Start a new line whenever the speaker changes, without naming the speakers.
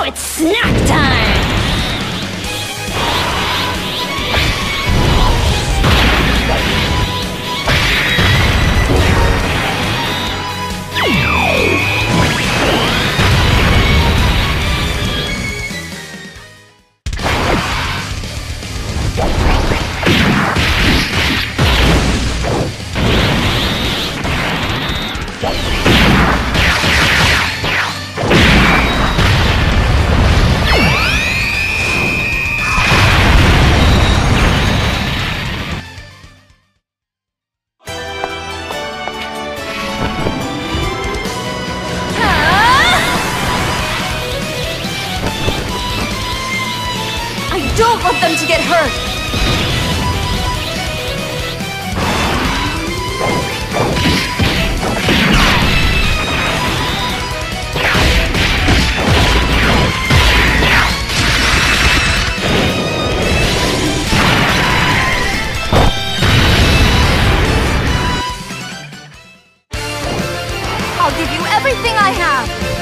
it's snack time! Don't let them to get hurt! I'll give you everything I have!